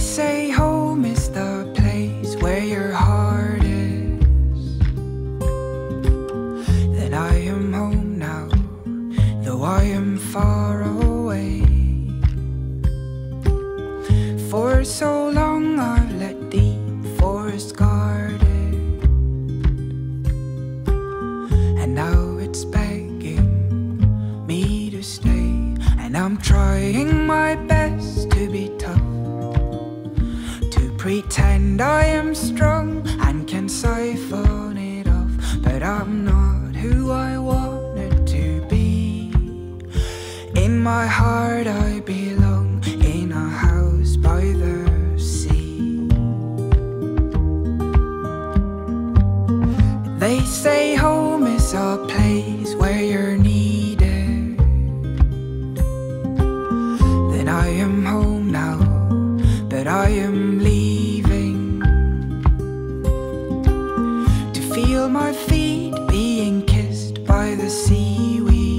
say home is the place where your heart is. Then I am home now, though I am far away. For so long I've let the forest guard it, and now it's begging me to stay. And I'm trying my best to be tough, to pretend I am strong and can siphon it off, but I'm not who I wanted to be. In my heart I belong in a house by the sea. They say home is a place where you're needed. Then I am home now, but I am leaving, to feel my feet being kissed by the seaweed.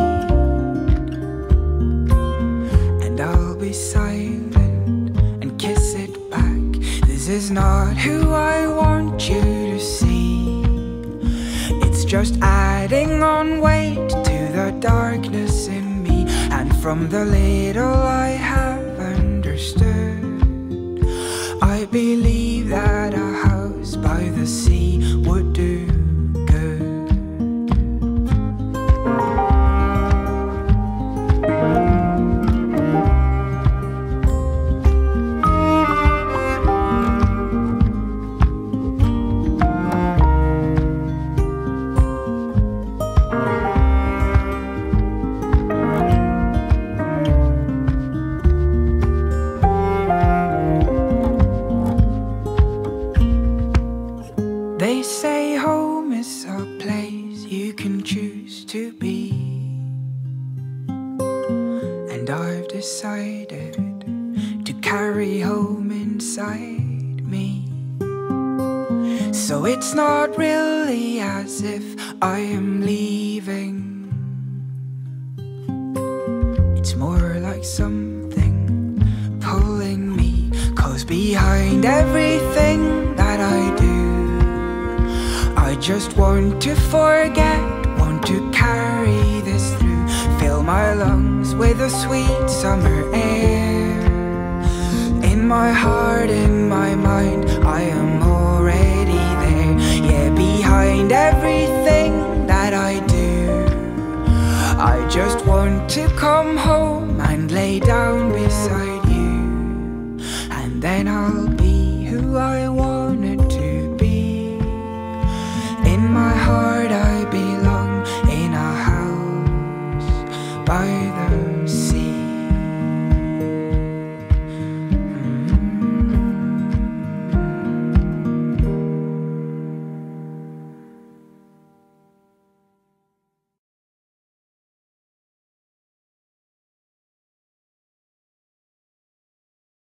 And I'll be silent and kiss it back. This is not who I want you to see. It's just adding on weight to the darkness in me. And from the little I have understood, I believe that a house by the sea would do good. They say home is a place you can choose to be, and I've decided to carry home inside me. So it's not really as if I am leaving. It's more like something pulling me, 'cause behind everything that I do, I just want to forget, want to carry this through. Fill my lungs with the sweet summer air. In my heart, in my mind, I am already there. Yeah, behind everything that I do, I just want to come home and lay down beside you, and then I'll